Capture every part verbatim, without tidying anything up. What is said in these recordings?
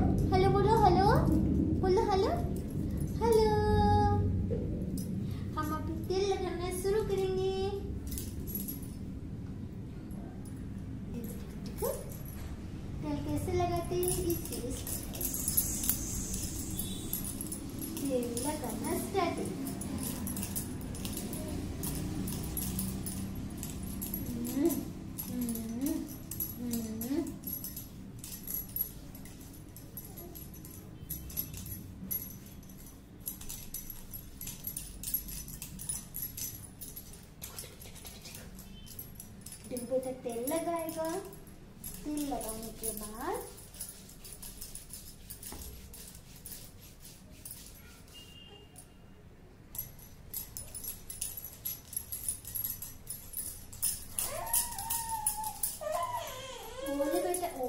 Hello बोलो, hello बोलो, hello hello. हम अभी तेल लगाना शुरू करेंगे। देखो तेल कैसे लगाते हैं। इस तेल लगाना स्टार्ट। डिब्बे तक तेल लगाएगा। तेल लगाने के बाद बोले बेटा ओ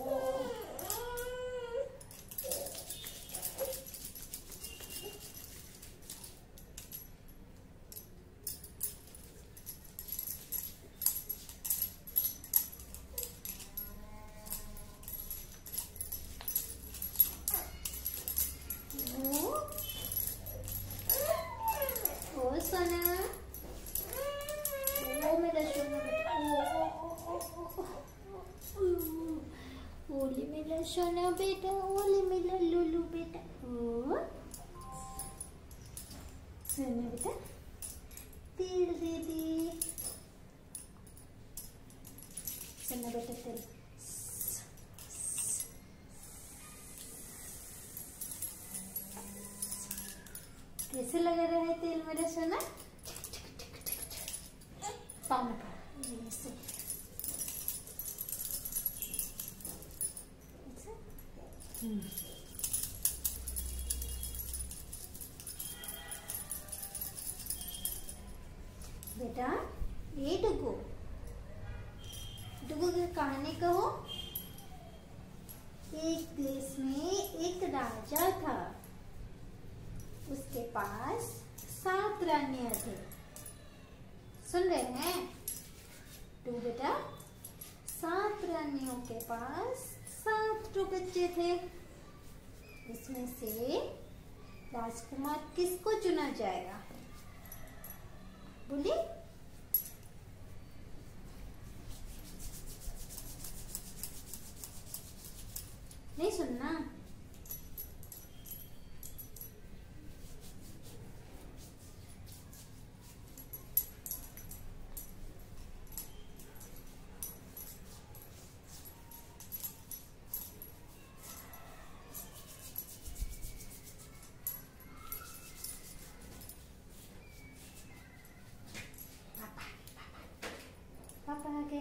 सोना, ओ मेरा सोना बेटा, ओले मेरा सोना बेटा, ओले मेरा लुलू बेटा, ओ सोना बेटा, तेल दे दे सोना बेटा, तेल कैसे लगा रहा है तेल मेरा सोना। पाँव में पाँव ऐसे बेटा। ये डुगू डुगू की कहानी कहो। एक देश में एक राजा था। उसके पास सात रानियां थे। सुन रहे हैं तू बेटा। सात रानियों के पास सात तो बच्चे थे। इसमें से राजकुमार किसको चुना जाएगा? बोलिए। नहीं सुनना। पापा आगे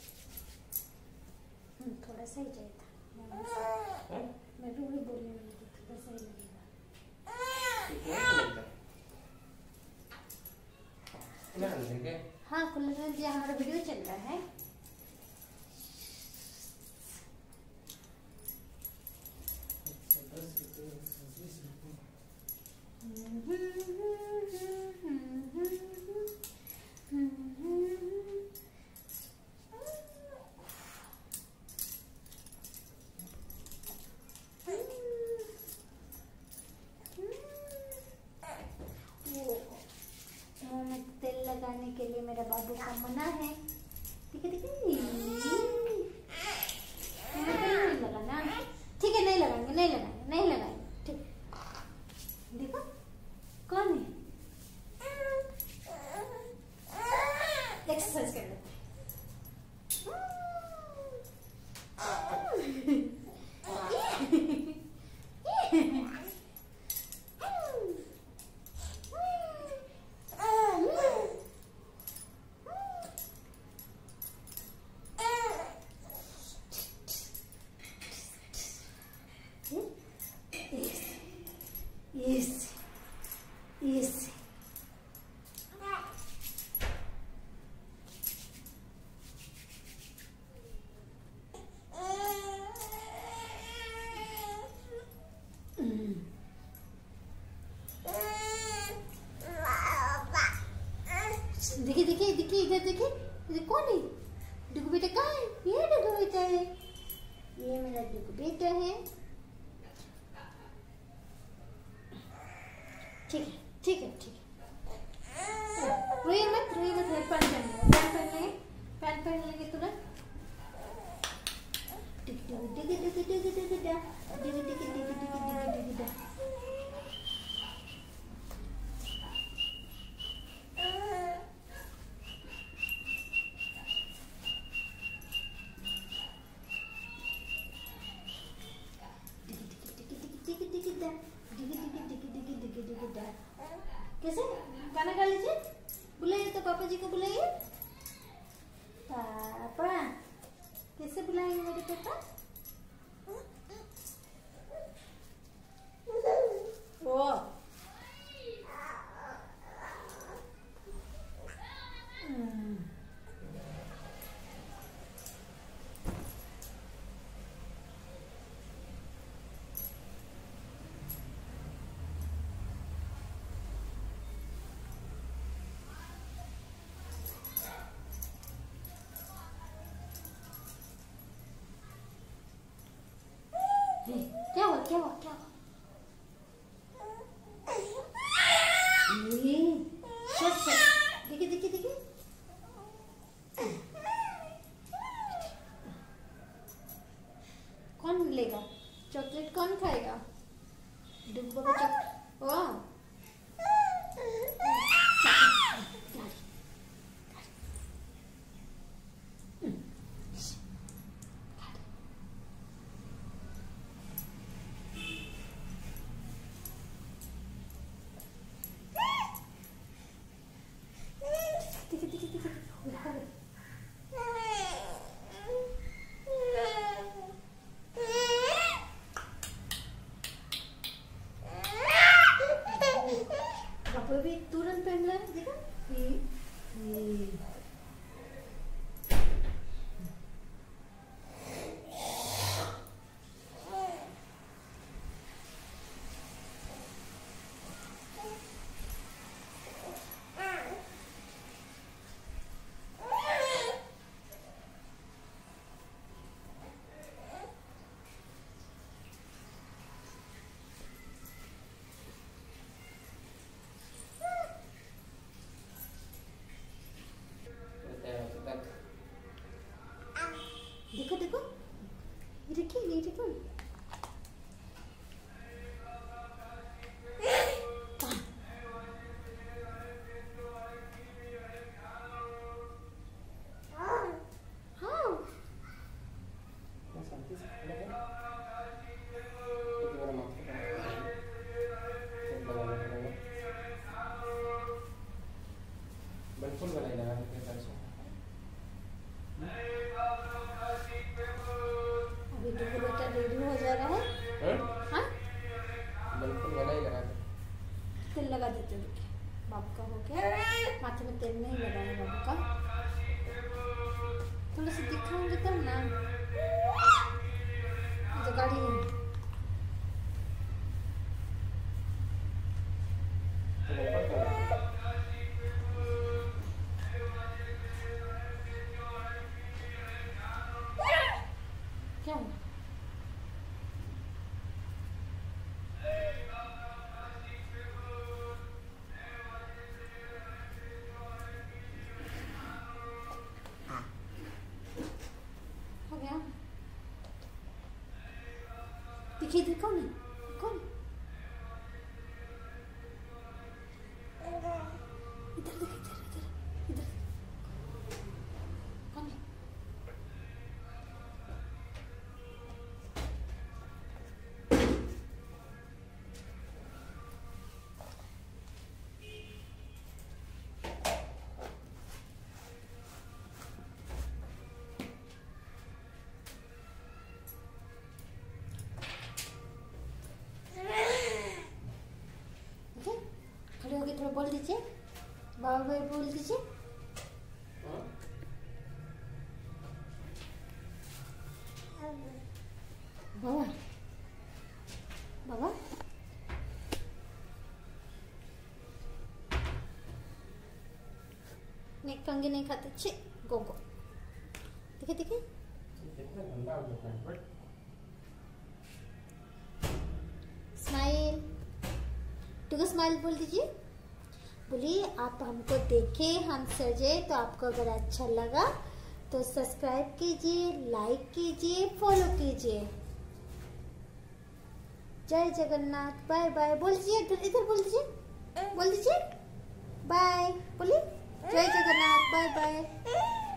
थोड़ा सा ही चाहिए था। मैं भी वही बोलने वाली थी, थोड़ा सा ही लगेगा। हाँ खुला दिया। हमारा वीडियो चल रहा है। तेल लगाने के लिए मेरा बाबू का मना है। ठीक है ठीक है। नहीं लगाना। ठीक है नहीं लगाएंगे नहीं लगाएंगे नहीं लगाएंगे। ठीक देखो कौन है। एक्सरसाइज कर लेते Yes. Yes. देखिए देखिए देखिए इधर देखिए। इधर कौन है? डुगू बेटा कहाँ है? ये डुगू बेटा है। ये मेरा डुगू बेटा है। ठीक है ठीक है ठीक है, रोइए मत रोइए मत। पैंट पहन लेंगे पैंट पहन लेंगे पैंट पहन लेंगे तुरंत। टिक टिक टिक टिक टिक टिक टिक टिक टिक टिक टिक टिक टिक। कैसे गाना गा लीजिए, बुलाइए तो पापा जी को बुलाइए। पापा कैसे बुलाएंगे मेरे पापा? ओ क्या हुआ क्या हुआ क्या हुआ? देखिए देखिए देखिए, कौन लेगा चॉकलेट? कौन खाएगा? डुब्बा का चॉकलेट। वाह भी तुरंत पहन रहा है, देखा? ये ये देखो देखो, ये देखिए ये देखो। बिल्कुल बनाएगा अभी तो बेटा रेडी हो जा रहा है। हाँ बिल्कुल बनाएगा। तेल लगा देते हो, देखिए बाबू का हो गया। माथे में तेल नहीं लगाया बाबू का, थोड़ा सा दिखाऊंगी तब ना। तो गाड़ी क्या हुआ? हो गया? देखिए इधर कौन है? कौन? इधर देख, इधर इधर इधर कौन है? खड़े होके थोड़ा बोल दीजिए, बाबा भाई बोल दीजिए। बाबा बाबा नहीं, कंगे नहीं खाते। छी गो गो, देखिए देखिए कितना गंदा हो गया है। स्माइल ठीक है, स्माइल बोल दीजिए। बोलिए आप हमको देखे, हम सजे, तो आपको अगर अच्छा लगा तो सब्सक्राइब कीजिए, लाइक कीजिए, फॉलो कीजिए। जय जगन्नाथ, बाय बाय बोल दीजिए, इधर इधर बोल दीजिए, बोल दीजिए बाय, बोलिए जय जगन्नाथ, बाय बाय।